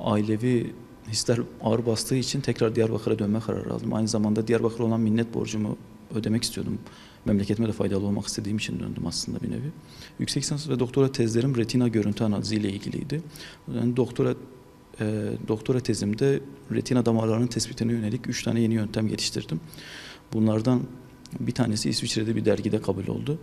ailevi hisler ağır bastığı için tekrar Diyarbakır'a dönme kararı aldım. Aynı zamanda Diyarbakır'a olan minnet borcumu ödemek istiyordum. Memleketime de faydalı olmak istediğim için döndüm aslında bir nevi. Yüksek lisans ve doktora tezlerim retina görüntü analizi ile ilgiliydi. Yani doktora tezimde retina damarlarının tespitine yönelik 3 tane yeni yöntem geliştirdim. Bunlardan bir tanesi İsviçre'de bir dergide kabul oldu.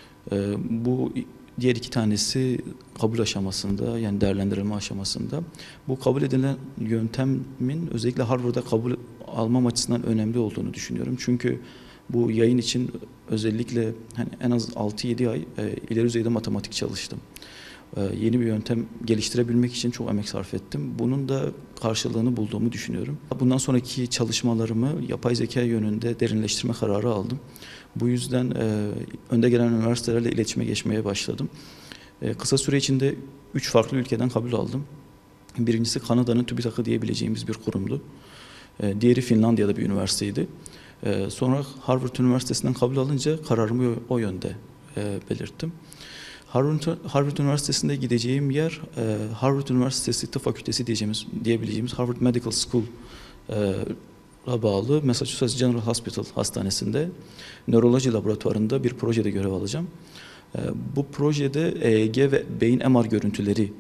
Bu diğer 2 tanesi kabul aşamasında, yani değerlendirilme aşamasında. Bu kabul edilen yöntemin özellikle Harvard'da kabul almam açısından önemli olduğunu düşünüyorum. Çünkü bu yayın için özellikle hani en az 6-7 ay ileri düzeyde matematik çalıştım. Yeni bir yöntem geliştirebilmek için çok emek sarf ettim. Bunun da karşılığını bulduğumu düşünüyorum. Bundan sonraki çalışmalarımı yapay zeka yönünde derinleştirme kararı aldım. Bu yüzden önde gelen üniversitelerle iletişime geçmeye başladım. Kısa süre içinde 3 farklı ülkeden kabul aldım. Birincisi Kanada'nın TÜBİTAK'ı diyebileceğimiz bir kurumdu. Diğeri Finlandiya'da bir üniversiteydi. Sonra Harvard Üniversitesi'nden kabul alınca kararımı o yönde belirttim. Harvard Üniversitesi'nde gideceğim yer Harvard Üniversitesi Tıp Fakültesi diyebileceğimiz Harvard Medical School'a bağlı Massachusetts General Hospital Hastanesi'nde nöroloji laboratuvarında bir projede görev alacağım. Bu projede EEG ve beyin MR görüntüleri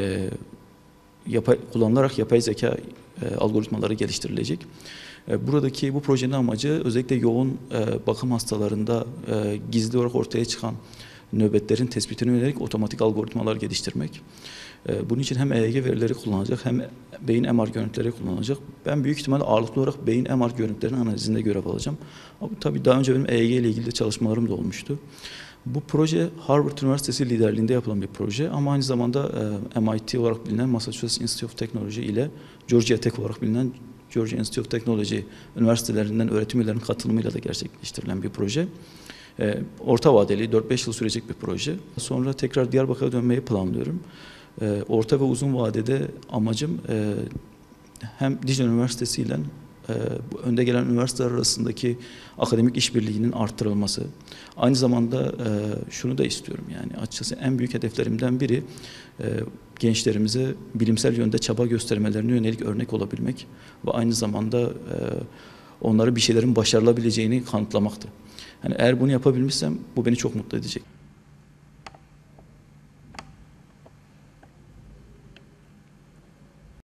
kullanılarak yapay zeka algoritmaları geliştirilecek. Bu projenin amacı özellikle yoğun bakım hastalarında gizli olarak ortaya çıkan nöbetlerin tespitine yönelik otomatik algoritmalar geliştirmek. Bunun için hem EEG verileri kullanacak hem beyin MR görüntüleri kullanacak. Ben büyük ihtimalle ağırlıklı olarak beyin MR görüntülerinin analizinde görev alacağım. Ama tabii daha önce benim EEG ile ilgili de çalışmalarım da olmuştu. Bu proje Harvard Üniversitesi liderliğinde yapılan bir proje ama aynı zamanda MIT olarak bilinen Massachusetts Institute of Technology ile Georgia Tech olarak bilinen Georgia Institute of Technology üniversitelerinden öğretim üyelerinin katılımıyla da gerçekleştirilen bir proje. Orta vadeli 4-5 yıl sürecek bir proje. Sonra tekrar Diyarbakır'a dönmeyi planlıyorum. Orta ve uzun vadede amacım hem Dicle Üniversitesi ile önde gelen üniversiteler arasındaki akademik işbirliğinin arttırılması. Aynı zamanda şunu da istiyorum, yani açıkçası en büyük hedeflerimden biri gençlerimize bilimsel yönde çaba göstermelerine yönelik örnek olabilmek ve aynı zamanda onlara bir şeylerin başarılabileceğini kanıtlamaktı. Yani eğer bunu yapabilmişsem bu beni çok mutlu edecek.